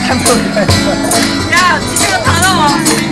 야, 지금 다 나와.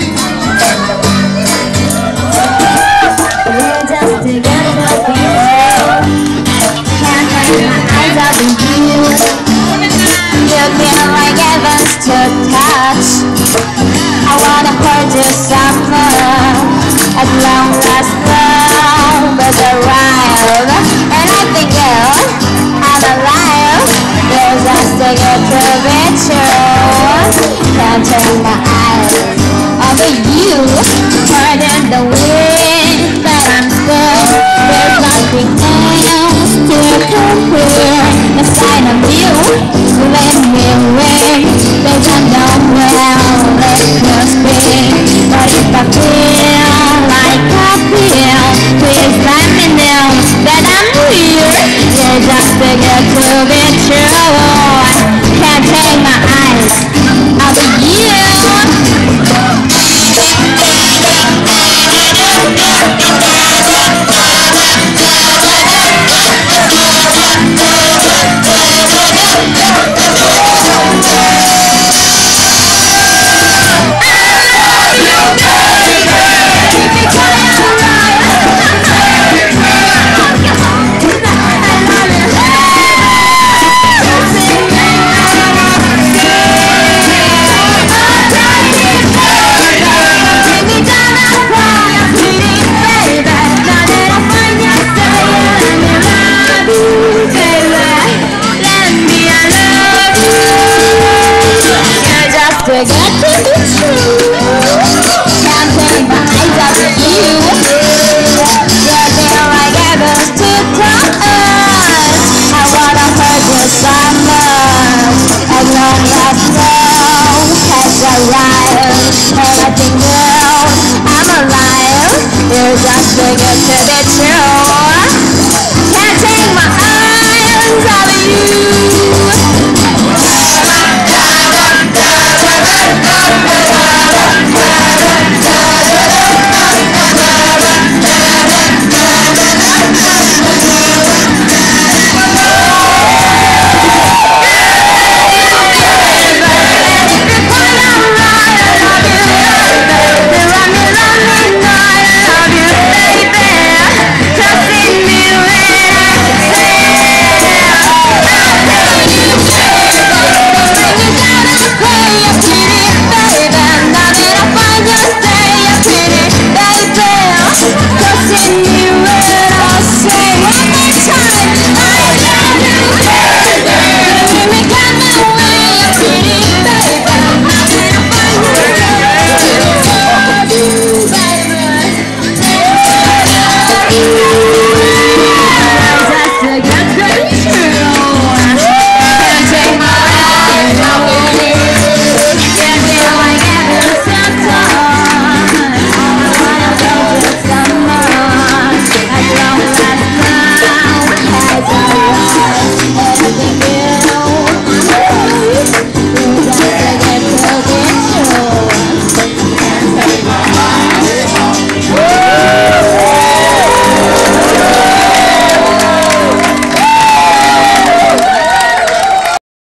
We're just together with you. Can't take my eyes off of you. You feel like heaven's to touch. I wanna hold you summer. As long as love is around. And I think I'm alive. We're just together with you. Can't take my eyes off of you. More than the wind that I'm still. There's nothing else to compare. The sign of you, let me away. Cause I know well it must be. But if I feel like I feel, please let me know that I'm real. You're just a good to be true. Can't take my eyes off of you.